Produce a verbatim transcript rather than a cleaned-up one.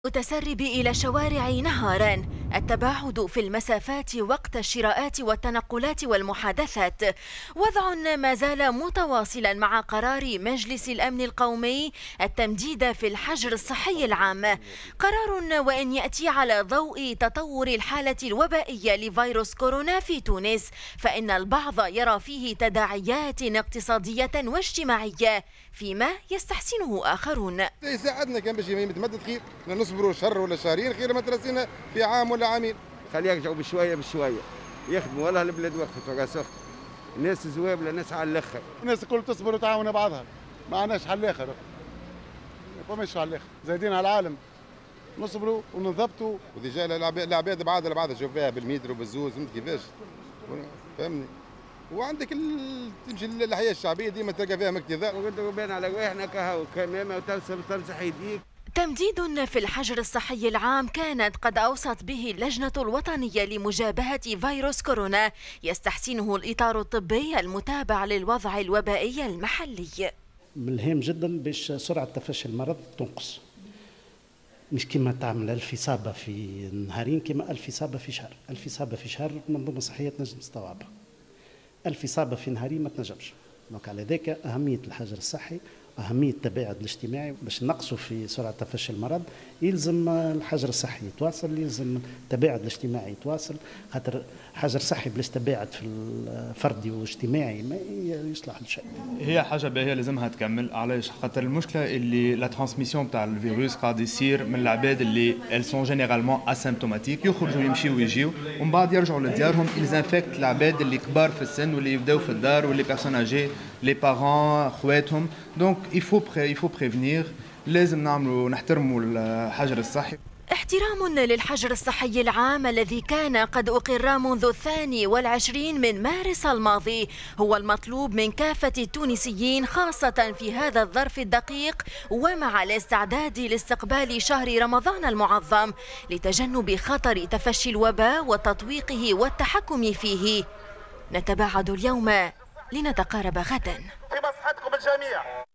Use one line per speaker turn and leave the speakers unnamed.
المتسرب إلى الشوارع نهارا، التباعد في المسافات وقت الشراءات والتنقلات والمحادثات، وضع ما زال متواصلا مع قرار مجلس الأمن القومي التمديد في الحجر الصحي العام. قرار وإن يأتي على ضوء تطور الحالة الوبائية لفيروس كورونا في تونس، فإن البعض يرى فيه تداعيات اقتصادية واجتماعية فيما يستحسنه آخرون.
يساعدنا كان باش يتمدد خير، نصبروا شهر ولا شهرين خير ما ترسينا في عام ولا عامين.
خلي يرجعوا بشويه بشويه يخدموا، والله البلاد وقفت وقاسخت، الناس زوابله، الناس على الاخر،
الناس الكل تصبر وتعاون بعضها، ما عندناش حل اخر، ما فماش حل اخر، زايدين على العالم، نصبروا ونضبطوا.
وديجا العباد بعض لبعض شوف فيها بالمتر وبالزوز، فهمت كيفاش؟ فهمني؟ وعندك ال... تمشي الحياه الشعبيه ديما تلقى فيها اكتظاظ.
وقدروا بين على روحنا كهو كمامه وتمسح تمسح يديك.
تمديد في الحجر الصحي العام كانت قد أوصت به اللجنة الوطنية لمجابهة فيروس كورونا، يستحسنه الإطار الطبي المتابع للوضع الوبائي المحلي.
ملهم جدا باش سرعة تفشي المرض تنقص، مش كما تعمل ألف إصابة في نهارين، كما ألف إصابة في شهر. ألف إصابة في شهر منظومة صحية تنجم تستوعبها، ألف إصابة في نهارين ما تنجمش. دونك على ذاك أهمية الحجر الصحي، أهمية التباعد الاجتماعي. باش نقصوا في سرعة تفشي المرض يلزم الحجر الصحي يتواصل، يلزم التباعد الاجتماعي يتواصل، خاطر حجر صحي بلاش تباعد في الفردي والاجتماعي ما يصلح لشيء.
هي حاجة باهية لازمها تكمل، علاش؟ خاطر المشكلة اللي لا ترانسميسيون تاع الفيروس قاعد يصير من العباد اللي ال سون جينيرالمون اسيمتوماتيك، يخرجوا يمشيوا ويجيو ومن بعد يرجعوا لديارهم، يلزانفكت العباد اللي كبار في السن واللي يبداو في الدار واللي بيرسون اجي، لي بارون، خواتهم. دونك يفو يفو بريفنير، لازم نعملوا نحترموا الحجر الصحي.
احترام للحجر الصحي العام الذي كان قد أقر منذ الثاني والعشرين من مارس الماضي هو المطلوب من كافة التونسيين، خاصة في هذا الظرف الدقيق ومع الاستعداد لاستقبال شهر رمضان المعظم، لتجنب خطر تفشي الوباء وتطويقه والتحكم فيه. نتباعد اليوم لنتقارب غدا.
في مصلحتكم الجميع.